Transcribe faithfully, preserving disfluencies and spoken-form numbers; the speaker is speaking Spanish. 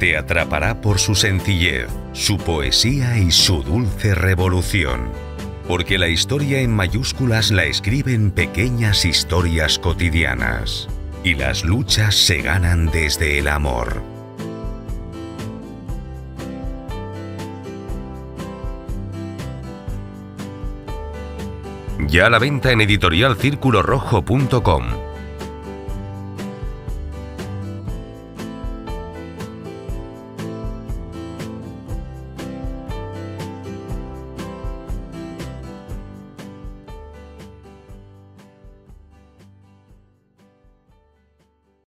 Te atrapará por su sencillez, su poesía y su dulce revolución. Porque la historia en mayúsculas la escriben pequeñas historias cotidianas. Y las luchas se ganan desde el amor. Ya a la venta en editorial círculo rojo punto com.